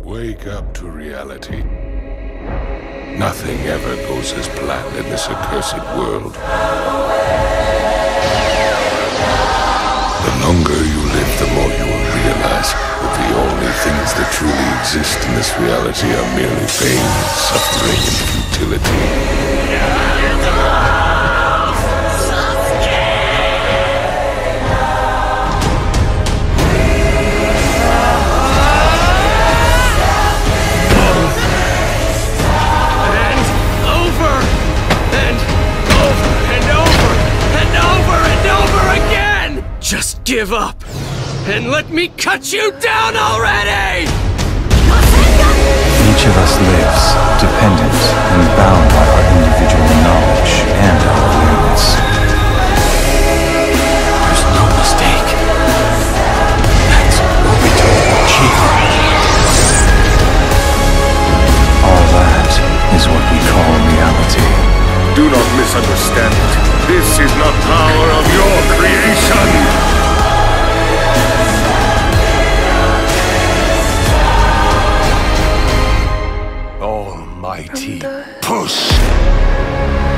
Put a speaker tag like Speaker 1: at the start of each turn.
Speaker 1: Wake up to reality. Nothing ever goes as planned in this accursed world. The longer you live, the more you will realize that the only things that truly exist in this reality are merely pain, suffering, and futility.
Speaker 2: Just give up, and let me cut you down already!
Speaker 3: Each of us lives dependent and bound by our individual knowledge and our awareness.
Speaker 2: There's no mistake. That's what we told Chico.
Speaker 3: All that is what we call reality.
Speaker 1: Do not misunderstand it. This is not power of your creation! Almighty push!